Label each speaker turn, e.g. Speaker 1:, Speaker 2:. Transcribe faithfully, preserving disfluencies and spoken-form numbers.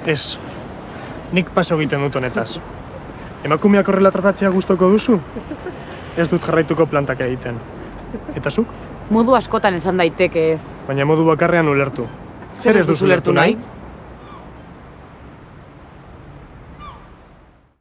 Speaker 1: Ez. Nik paso egiten dut honetaz. Emakumeak horrela tratatzea gustoko duzu? Ez dut jarraituko plantak egiten. Eta zuk?
Speaker 2: Modu askotan esan daiteke ez.
Speaker 1: Baina modu bakarrean ulertu.
Speaker 2: Zer ez duzu ulertu nahi?